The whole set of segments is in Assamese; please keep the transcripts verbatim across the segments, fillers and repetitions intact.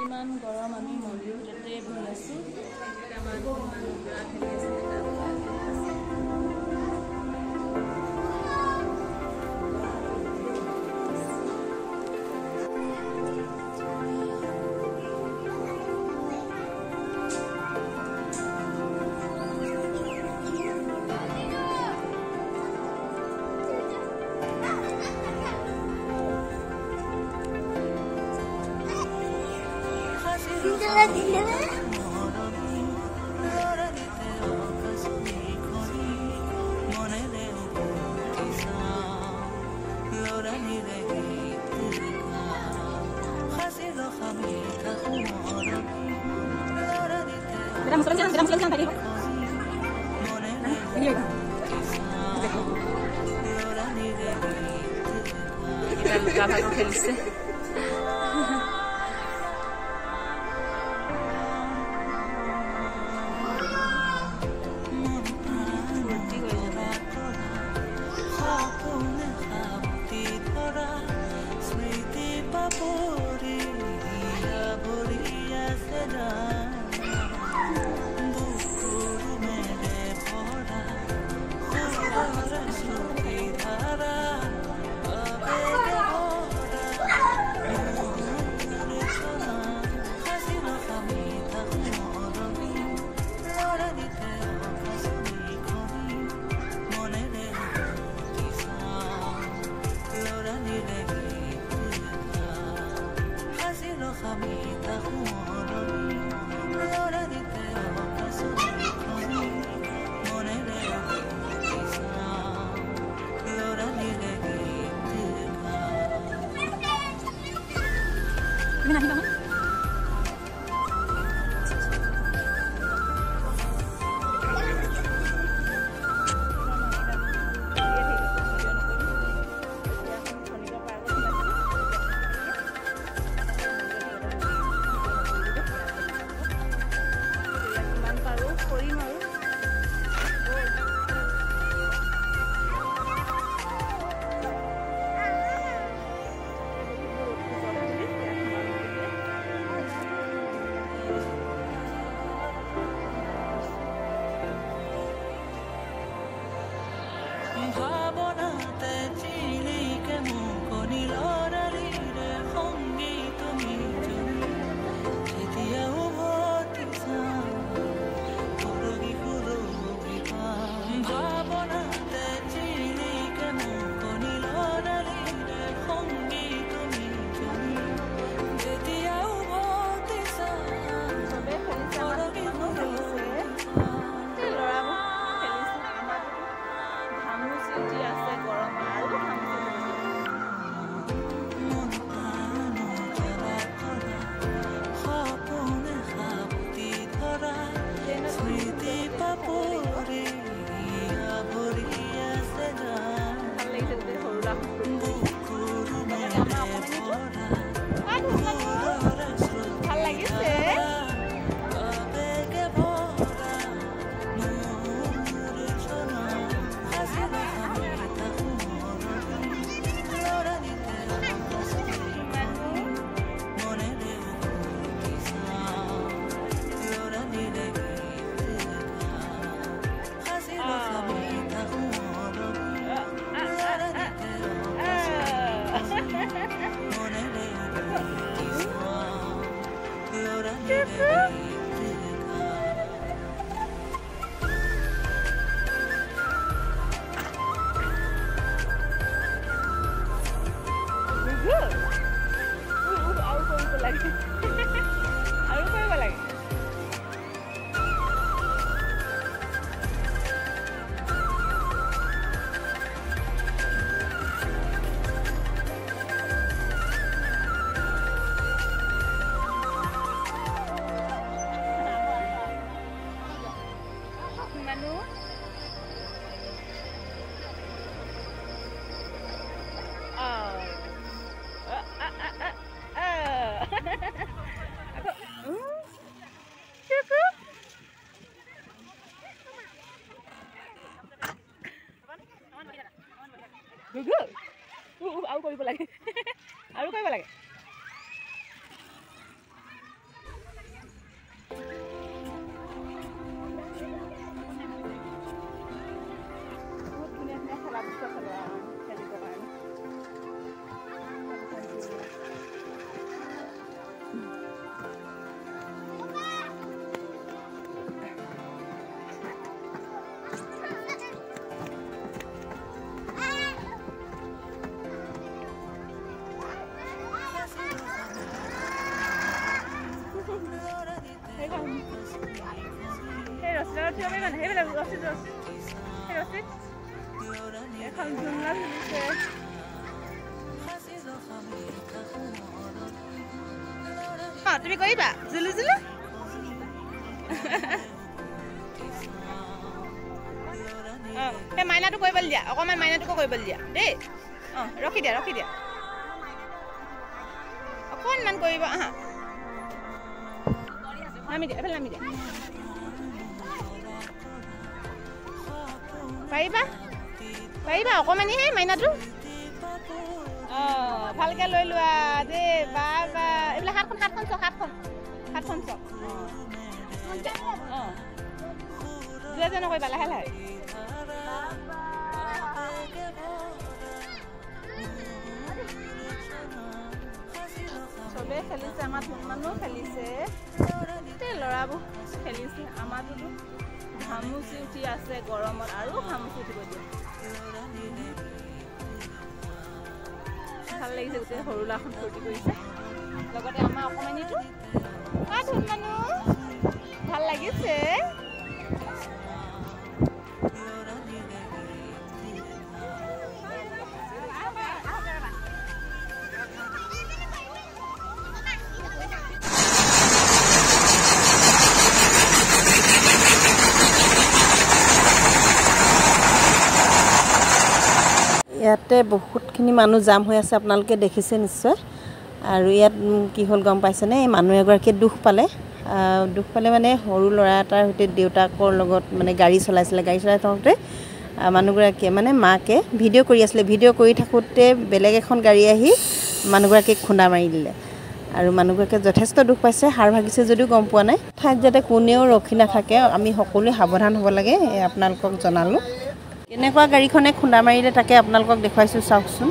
ইমান গৰম আমি মন্দিৰৰ ভিতৰতে বহি আছোঁ Kita muslim jangan, kita muslim jangan tadi. Ini ya. Kita buka pakai feliz. Gimana nih, Mama? Gugu. Uh, uh, aku কৰিব লাগে। আৰু কৰিব লাগে। ৰছী আমি মানে সেইবিলাক ৰছী ৰছী সেই ৰছী এখন ঝুমলা ঝুলিছে তুমি কৰিবা জুলু জুলু অঁ সেই মাইনাটো কৰিবলৈ দিয়া অকণমান মাইনাটোকো কৰিবলৈ দিয়া দেই অঁ ৰখি দিয়া ৰখি দিয়া অকণমান কৰিব আহা নামি দিয়া এফালে নামি দিয়া পাৰিবা পাৰিবা অকণমানিহে মাইনাটো অঁ ভালকৈ লৈ লোৱা দেই বা বা এইবিলাক হাতখন হাতখন চক হাতখন হাতখন চক অঁ দুই এজনে কৰিবা লাহে লাহে চবেই খেলিছে আমাৰ মানুহ খেলিছে ল'ৰাবোৰ খেলিছে আমাৰটোতো ঘামুচি উঠি আছে গৰমত আৰু ঘামুচি উঠিব দিয়ে ভাল লাগিছে গোটেই সৰু ল'ৰাখন ফূৰ্তি কৰিছে লগতে আমাৰ অকণমানিটো ধুন মানুহ ভাল লাগিছে ইয়াতে বহুতখিনি মানুহ জাম হৈ আছে আপোনালোকে দেখিছে নিশ্চয় আৰু ইয়াত কি হ'ল গম পাইছেনে এই মানুহ এগৰাকীয়ে দুখ পালে দুখ পালে মানে সৰু ল'ৰা এটাৰ সৈতে দেউতাকৰ লগত মানে গাড়ী চলাইছিলে গাড়ী চলাই থাকোঁতে মানুহগৰাকীয়ে মানে মাকে ভিডিঅ' কৰি আছিলে ভিডিঅ' কৰি থাকোঁতে বেলেগ এখন গাড়ী আহি মানুহগৰাকীক খুন্দা মাৰি দিলে আৰু মানুহগৰাকীয়ে যথেষ্ট দুখ পাইছে হাড় ভাগিছে যদিও গম পোৱা নাই ঠাইত যাতে কোনেও ৰখি নাথাকে আমি সকলোৱে সাৱধান হ'ব লাগে আপোনালোকক জনালোঁ কেনেকুৱা গাড়ীখনে খুন্দা মাৰিলে তাকে আপোনালোকক দেখুৱাইছোঁ চাওকচোন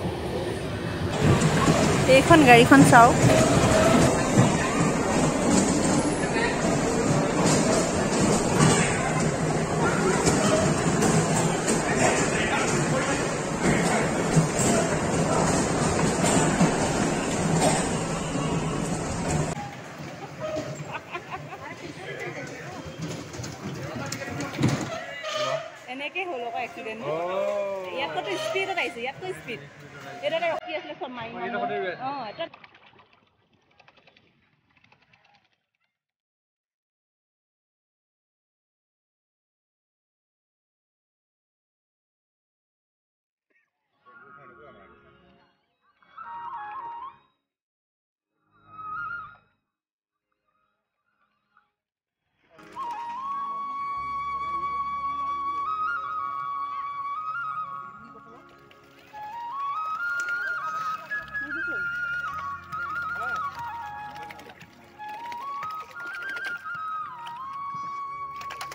এইখন গাড়ীখন চাওক এনেকৈ হ'ল আকৌ এক্সিডেণ্ট ইয়াতকৈ স্পীডত আহিছে ইয়াতকৈ স্পীড এটা ৰখি আছিলে চব মাৰি অঁ